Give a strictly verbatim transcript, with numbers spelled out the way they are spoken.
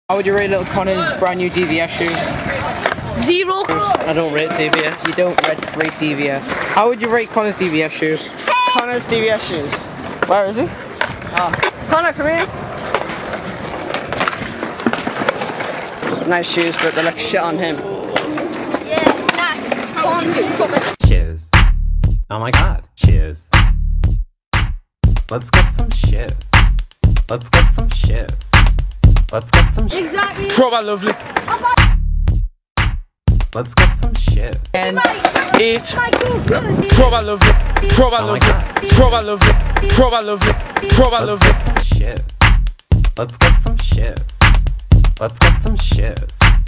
How would you rate Little Connor's brand new D V S shoes? Zero. I don't rate D V S. You don't rate, rate D V S. How would you rate Connor's D V S shoes? Connor's D V S shoes. Where is he? Oh. Connor, come here. Nice shoes, but they look shit on him. Yeah, next. Shoes. Oh my god, shoes. Let's get some shoes. Let's get some shoes. Let's get some shoes. Exactly. Proper lovely. Let's get some shoes. And Eight. Proper lovely. Proper Oh my lovely. God. Proper lovely. Proper lovely. Proper Let's lovely. get some shoes. Let's get some shoes. Let's get some shoes.